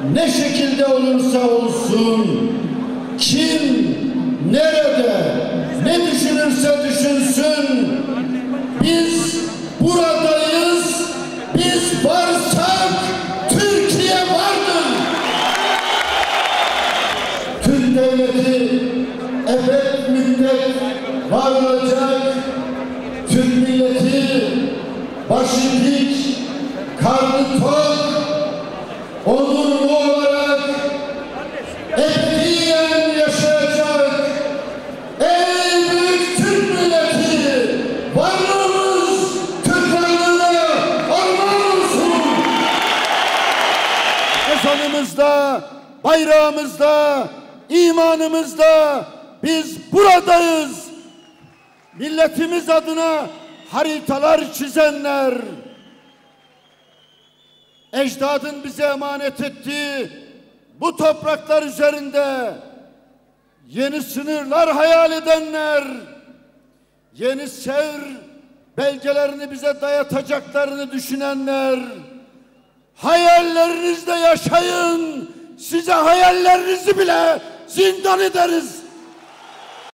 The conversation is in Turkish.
ne şekilde olursa olsun, kim nerede ne düşünürse düşünsün, biz buradayız, biz varsak Türkiye vardır. Türk devleti ebed müddet var olacak. Türk milleti başı dik, karnı tok, onurlu olarak ebediyen yaşayacak. Ey büyük Türk milleti, varlığımız Türk varlığına armağan olsun. Ezanımızda, bayrağımızda, imanımızda biz buradayız. Milletimiz adına haritalar çizenler, ecdadın bize emanet ettiği bu topraklar üzerinde yeni sınırlar hayal edenler, yeni Sevr belgelerini bize dayatacaklarını düşünenler, hayallerinizde yaşayın, size hayallerinizi bile zindan ederiz.